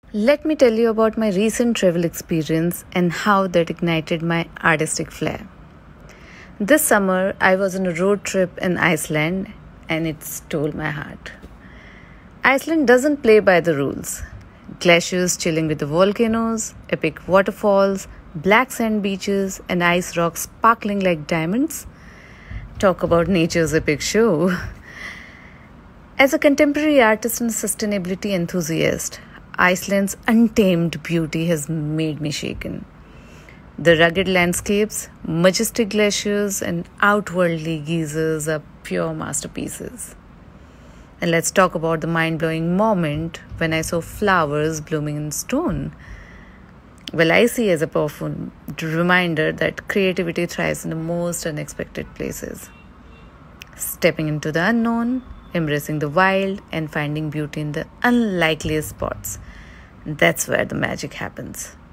Let me tell you about my recent travel experience and how that ignited my artistic flair. This summer, I was on a road trip in Iceland and it stole my heart. Iceland doesn't play by the rules. Glaciers chilling with the volcanoes, epic waterfalls, black sand beaches, and ice rocks sparkling like diamonds. Talk about nature's epic show. As a contemporary artist and sustainability enthusiast, Iceland's untamed beauty has made me shaken. The rugged landscapes, majestic glaciers, and outwardly geysers are pure masterpieces. And let's talk about the mind blowing moment when I saw flowers blooming in stone. Well, I see as a powerful reminder that creativity thrives in the most unexpected places. Stepping into the unknown, embracing the wild, and finding beauty in the unlikeliest spots. That's where the magic happens.